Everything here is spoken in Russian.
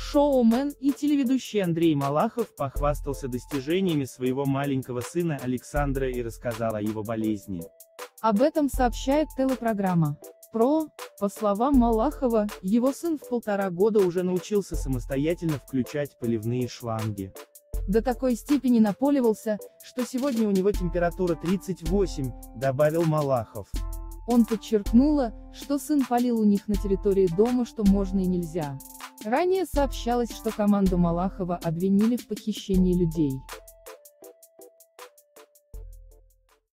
Шоумен и телеведущий Андрей Малахов похвастался достижениями своего маленького сына Александра и рассказал о его болезни. Об этом сообщает телепрограмма «Про». По словам Малахова, его сын в 1,5 года уже научился самостоятельно включать поливные шланги. До такой степени наполивался, что сегодня у него температура 38, добавил Малахов. Он подчеркнула, что сын полил у них на территории дома, что можно и нельзя. Ранее сообщалось, что команду Малахова обвинили в похищении людей.